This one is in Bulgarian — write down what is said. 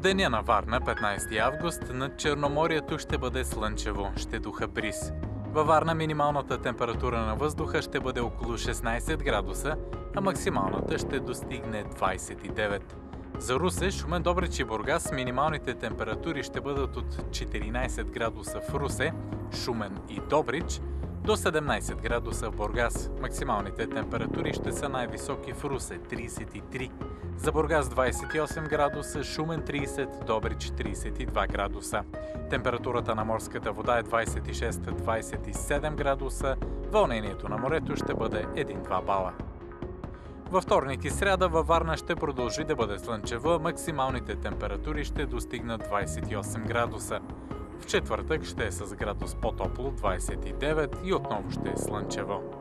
деня на Варна, 15 август, над Черноморието ще бъде слънчево, ще духа бриз. Във Варна минималната температура на въздуха ще бъде около 16 градуса, а максималната ще достигне 29. За Русе, Шумен, Добрич и Бургас минималните температури ще бъдат от 14 градуса в Русе, Шумен и Добрич, до 17 градуса в Бургас. Максималните температури ще са най-високи в Русе – 33. За Бургас 28 градуса, Шумен 30, Добрич 32 градуса. Температурата на морската вода е 26-27 градуса, вълнението на морето ще бъде 1-2 бала. Във вторник и сряда във Варна ще продължи да бъде слънчево, максималните температури ще достигнат 28 градуса. В четвъртък ще е с градус по-топло 29 и отново ще е слънчево.